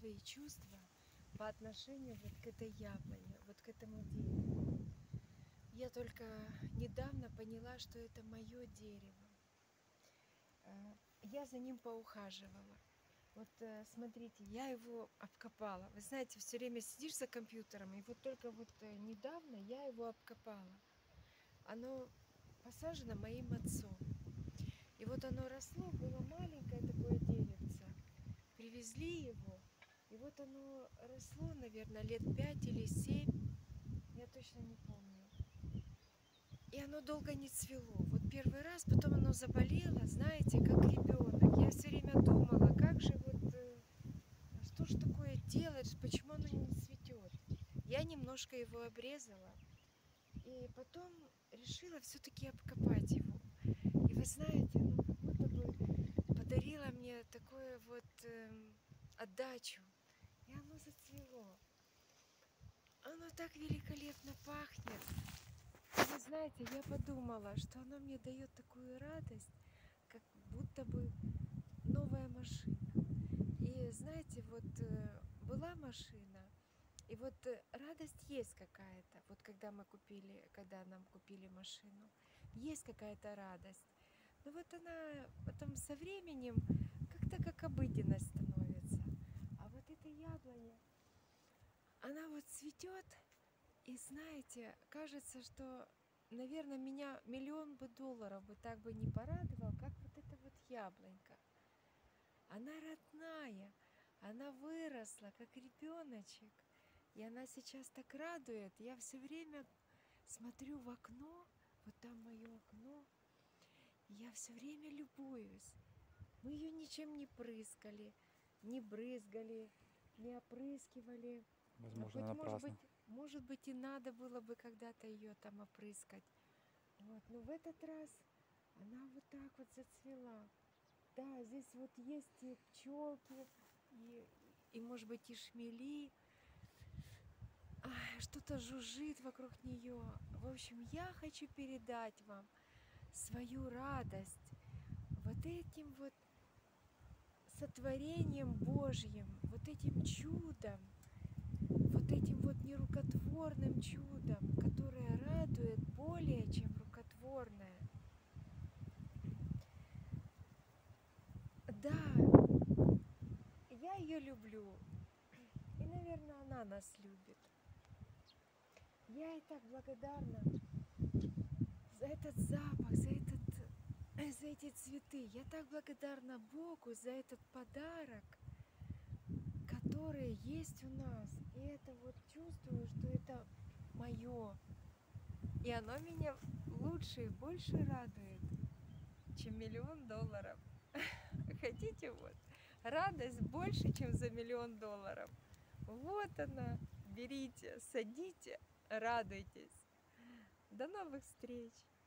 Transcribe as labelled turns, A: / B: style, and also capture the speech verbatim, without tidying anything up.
A: свои чувства по отношению вот к этой яблоне, вот к этому дереву. Я только недавно поняла, что это мое дерево. Я за ним поухаживала. Вот смотрите, я его обкопала. Вы знаете, все время сидишь за компьютером, и вот только вот недавно я его обкопала. Оно посажено моим отцом. И вот оно росло, было маленькое такое деревце. Привезли его, и вот оно росло, наверное, лет пять или семь, я точно не помню. И оно долго не цвело. Вот первый раз, потом оно заболело, знаете, как ребенок. Я все время думала, как же вот, что ж такое делать, почему оно не цветет. Я немножко его обрезала, и потом решила все-таки обкопать его. И вы знаете, оно как будто бы подарило мне такое вот э, отдачу. И оно зацвело. Оно так великолепно пахнет. И вы знаете, я подумала, что оно мне дает такую радость, как будто бы новая машина. И знаете, вот была машина, и вот радость есть какая-то. Вот когда мы купили, когда нам купили машину, есть какая-то радость. Но вот она потом со временем как-то как обыденность становится. А вот эта яблоня, она вот цветет, и знаете, кажется, что, наверное, меня миллион бы долларов бы так бы не порадовал, как вот эта вот яблонька. Она родная, она выросла, как ребеночек. И она сейчас так радует. Я все время смотрю в окно, вот там мое окно, и я все время любуюсь. Мы ее ничем не прыскали, не брызгали, не опрыскивали.
B: Возможно,
A: Хоть, может быть,
B: напрасно.
A: может быть, и надо было бы когда-то ее там опрыскать. Вот. Но в этот раз она вот так вот зацвела. Да, здесь вот есть и пчелки, и, и может быть, и шмели. Что-то жужжит вокруг нее. В общем, я хочу передать вам свою радость вот этим вот сотворением Божьим, вот этим чудом, вот этим вот нерукотворным чудом, которое радует более, чем рукотворное. Да, я ее люблю, и, наверное, она нас любит. Я ей так благодарна за этот запах, за, этот, за эти цветы. Я так благодарна Богу за этот подарок, который есть у нас. И это вот чувствую, что это мое. И оно меня лучше и больше радует, чем миллион долларов. Хотите вот? Радость больше, чем за миллион долларов. Вот она. Берите, садите, радуйтесь. До новых встреч!